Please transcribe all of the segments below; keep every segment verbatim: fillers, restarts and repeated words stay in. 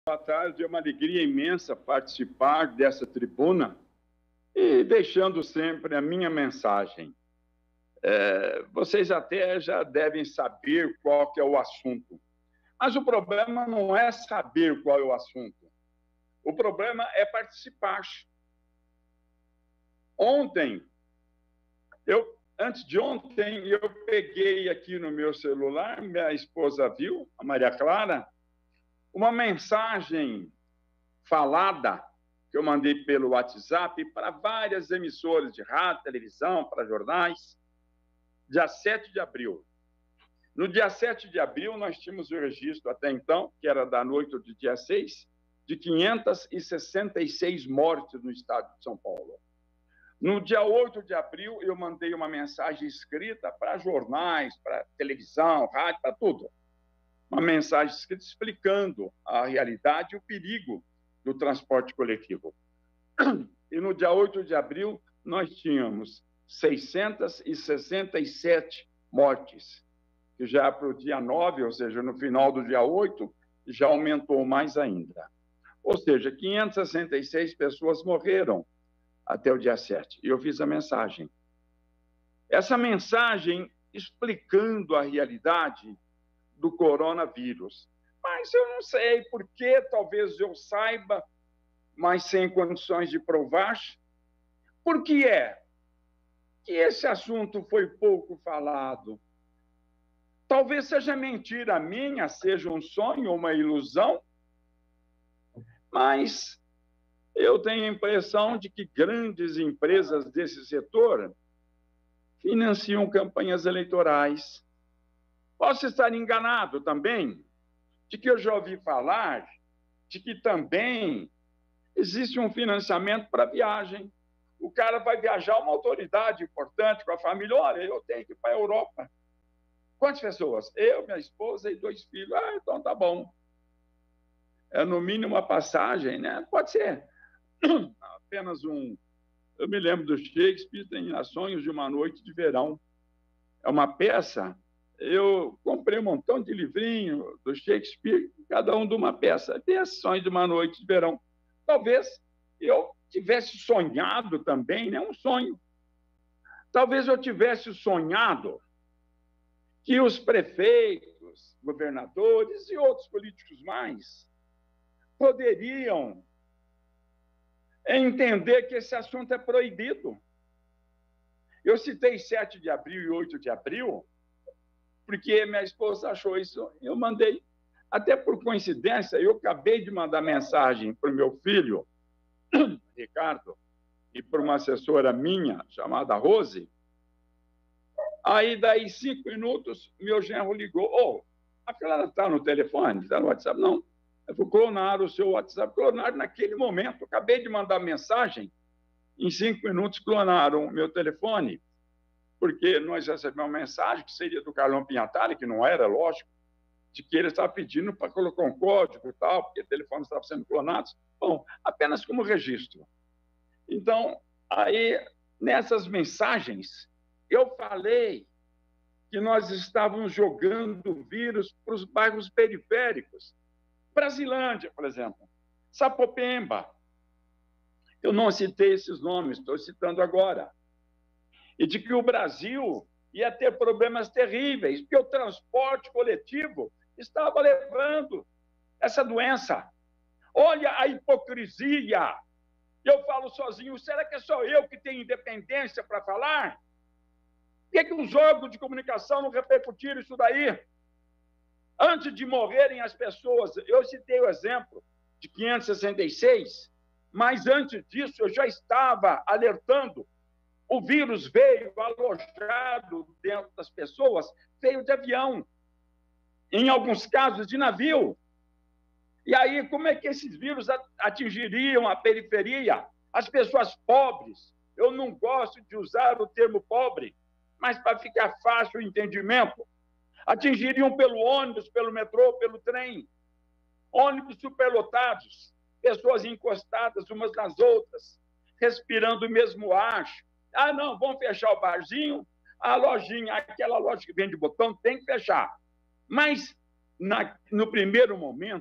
Boa tarde, é uma alegria imensa participar dessa tribuna e deixando sempre a minha mensagem. É, vocês até já devem saber qual que é o assunto, mas o problema não é saber qual é o assunto, o problema é participar. Ontem, eu, antes de ontem, eu peguei aqui no meu celular, minha esposa viu, a Maria Clara, uma mensagem falada que eu mandei pelo WhatsApp para várias emissoras de rádio, televisão, para jornais, dia sete de abril. No dia sete de abril, nós tínhamos o registro até então, que era da noite do dia seis, de quinhentas e sessenta e seis mortes no estado de São Paulo. No dia oito de abril, eu mandei uma mensagem escrita para jornais, para televisão, rádio, para tudo. Uma mensagem escrita explicando a realidade e o perigo do transporte coletivo. E no dia oito de abril, nós tínhamos seiscentas e sessenta e sete mortes, que já para o dia nove, ou seja, no final do dia oito, já aumentou mais ainda. Ou seja, quinhentas e sessenta e seis pessoas morreram até o dia sete. E eu fiz a mensagem. Essa mensagem explicando a realidade do coronavírus. Mas eu não sei por que, talvez eu saiba, mas sem condições de provar. Por que é que esse assunto foi pouco falado? Talvez seja mentira minha, seja um sonho, uma ilusão, mas eu tenho a impressão de que grandes empresas desse setor financiam campanhas eleitorais. Posso estar enganado também, de que eu já ouvi falar de que também existe um financiamento para viagem. O cara vai viajar, uma autoridade importante com a família, olha, eu tenho que ir para a Europa. Quantas pessoas? Eu, minha esposa e dois filhos. Ah, então tá bom. É no mínimo uma passagem, né? Pode ser. Apenas um... Eu me lembro do Shakespeare, tem As Sonhos de uma Noite de Verão. É uma peça... Eu comprei um montão de livrinho do Shakespeare, cada um de uma peça. Tem As Sonhos de uma Noite de Verão. Talvez eu tivesse sonhado também, né? Um sonho. Talvez eu tivesse sonhado que os prefeitos, governadores e outros políticos mais poderiam entender que esse assunto é proibido. Eu citei sete de abril e oito de abril, porque minha esposa achou isso, eu mandei. Até por coincidência, eu acabei de mandar mensagem para o meu filho, Ricardo, e para uma assessora minha, chamada Rose. Aí, daí, cinco minutos, meu genro ligou. Oh, a Clara está no telefone? Está no WhatsApp? Não. Eu falei, clonaram o seu WhatsApp. Clonaram naquele momento. Acabei de mandar mensagem, em cinco minutos clonaram o meu telefone, porque nós recebemos uma mensagem que seria do Carlão Pinhatari, que não era, lógico, de que ele estava pedindo para colocar um código e tal, porque o telefone estava sendo clonado. Bom, apenas como registro. Então, aí, nessas mensagens, eu falei que nós estávamos jogando vírus para os bairros periféricos. Brasilândia, por exemplo, Sapopemba. Eu não citei esses nomes, estou citando agora. E de que o Brasil ia ter problemas terríveis, porque o transporte coletivo estava levando essa doença. Olha a hipocrisia. Eu falo sozinho, será que é só eu que tenho independência para falar? Por que, que os órgãos de comunicação não repercutiram isso daí? Antes de morrerem as pessoas, eu citei o exemplo de quinhentas e sessenta e seis, mas antes disso eu já estava alertando. O vírus veio alojado dentro das pessoas, veio de avião, em alguns casos de navio. E aí, como é que esses vírus atingiriam a periferia, as pessoas pobres? Eu não gosto de usar o termo pobre, mas para ficar fácil o entendimento. Atingiriam pelo ônibus, pelo metrô, pelo trem. Ônibus superlotados, pessoas encostadas umas nas outras, respirando o mesmo ar. Ah, não, vamos fechar o barzinho, a lojinha, aquela loja que vende botão, tem que fechar. Mas, na, no primeiro momento,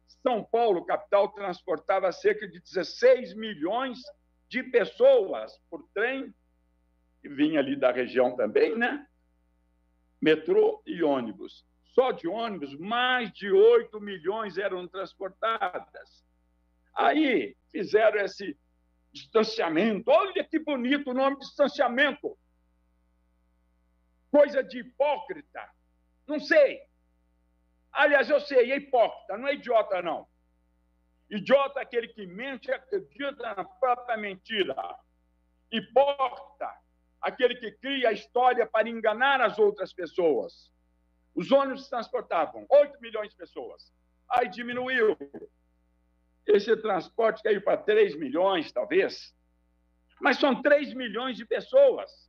São Paulo, capital, transportava cerca de dezesseis milhões de pessoas por trem, que vinha ali da região também, né? Metrô e ônibus. Só de ônibus, mais de oito milhões eram transportadas. Aí fizeram esse distanciamento. Olha que bonito o nome, distanciamento. Coisa de hipócrita. Não sei. Aliás, eu sei, é hipócrita, não é idiota, não. Idiota é aquele que mente e acredita na própria mentira. Hipócrita, aquele que cria a história para enganar as outras pessoas. Os ônibus transportavam oito milhões de pessoas. Aí diminuiu. Esse transporte caiu para três milhões, talvez. Mas são três milhões de pessoas.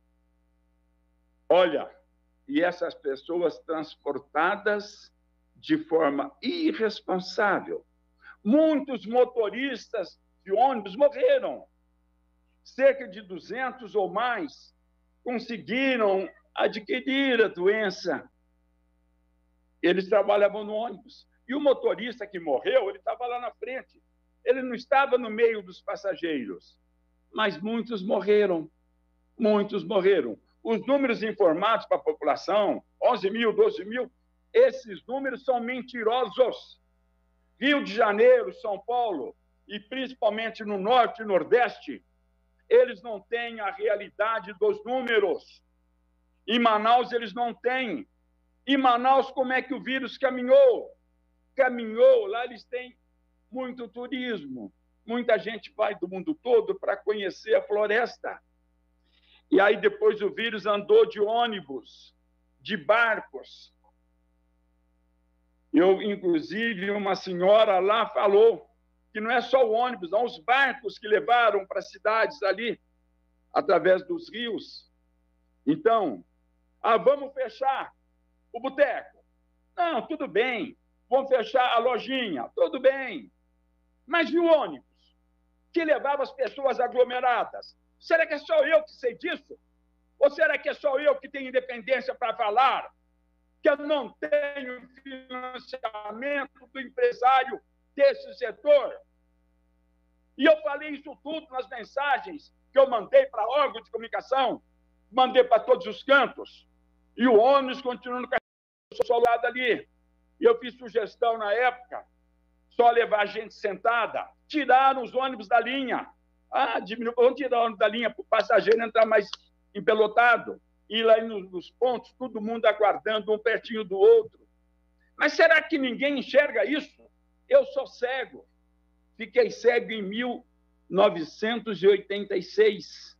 Olha, e essas pessoas transportadas de forma irresponsável. Muitos motoristas de ônibus morreram. Cerca de duzentos ou mais conseguiram adquirir a doença. Eles trabalhavam no ônibus. E o motorista que morreu, ele estava lá na frente. Ele não estava no meio dos passageiros. Mas muitos morreram. Muitos morreram. Os números informados para a população, onze mil, doze mil, esses números são mentirosos. Rio de Janeiro, São Paulo, e principalmente no Norte e Nordeste, eles não têm a realidade dos números. Em Manaus, eles não têm. Em Manaus, como é que o vírus caminhou? Caminhou, lá eles têm muito turismo. Muita gente vai do mundo todo para conhecer a floresta. E aí depois o vírus andou de ônibus, de barcos. Eu, inclusive, uma senhora lá falou que não é só o ônibus, não, os barcos que levaram para as cidades ali, através dos rios. Então, ah, vamos fechar o boteco. Não, tudo bem. Vamos fechar a lojinha. Tudo bem. Mas e o ônibus que levava as pessoas aglomeradas? Será que é só eu que sei disso? Ou será que é só eu que tenho independência para falar que eu não tenho financiamento do empresário desse setor? E eu falei isso tudo nas mensagens que eu mandei para órgãos de comunicação, mandei para todos os cantos. E o ônibus continua no solado ali. E eu fiz sugestão na época, só levar gente sentada, tiraram os ônibus da linha. Ah, diminuiu, vamos tirar o ônibus da linha para o passageiro entrar mais empelotado. E lá nos pontos, todo mundo aguardando um pertinho do outro. Mas será que ninguém enxerga isso? Eu sou cego. Fiquei cego em mil novecentos e oitenta e seis.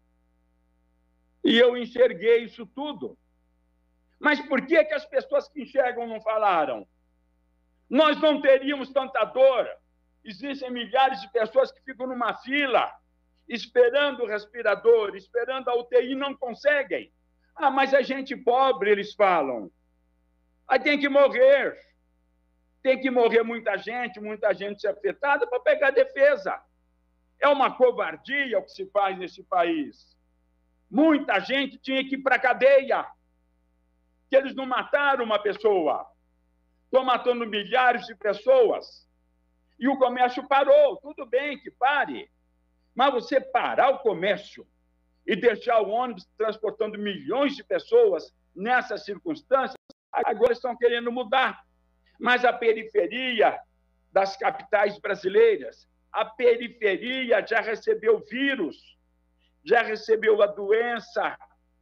E eu enxerguei isso tudo. Mas por que que as pessoas que enxergam não falaram? Nós não teríamos tanta dor. Existem milhares de pessoas que ficam numa fila, esperando o respirador, esperando a U T I, não conseguem. Ah, mas é gente pobre, eles falam. Aí tem que morrer. Tem que morrer muita gente, muita gente afetada para pegar defesa. É uma covardia o que se faz nesse país. Muita gente tinha que ir para a cadeia, que eles não mataram uma pessoa. Estão matando milhares de pessoas. E o comércio parou. Tudo bem que pare. Mas você parar o comércio e deixar o ônibus transportando milhões de pessoas nessas circunstâncias, agora estão querendo mudar. Mas a periferia das capitais brasileiras, a periferia já recebeu vírus, já recebeu a doença.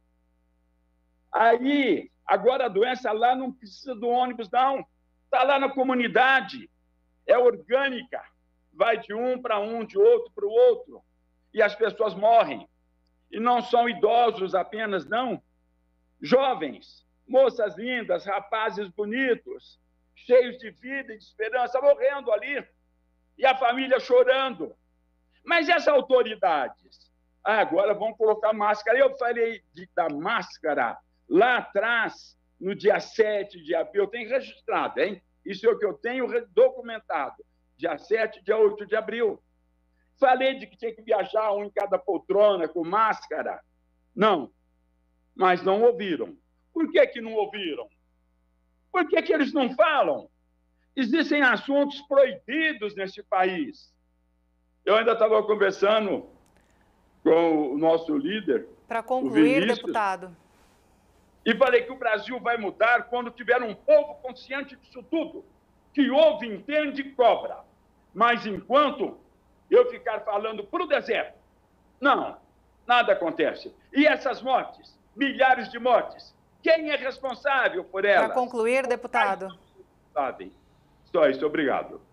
Aí, agora a doença lá não precisa do ônibus, não. Está lá na comunidade. É orgânica. Vai de um para um, de outro para o outro. E as pessoas morrem. E não são idosos apenas, não. Jovens, moças lindas, rapazes bonitos, cheios de vida e de esperança, morrendo ali. E a família chorando. Mas essas autoridades, ah, agora vão colocar máscara. Eu falei de, da máscara lá atrás, no dia sete de abril, eu tenho registrado, hein? Isso é o que eu tenho documentado. Dia sete, dia oito de abril. Falei de que tinha que viajar um em cada poltrona, com máscara. Não. Mas não ouviram. Por que que não ouviram? Por que que eles não falam? Existem assuntos proibidos neste país. Eu ainda estava conversando com o nosso líder, para concluir, o Vinícius, deputado. E falei que o Brasil vai mudar quando tiver um povo consciente disso tudo, que ouve, entende e cobra. Mas enquanto eu ficar falando para o deserto, não, nada acontece. E essas mortes, milhares de mortes, quem é responsável por elas? Para concluir, deputado. Sabem. Só isso, obrigado.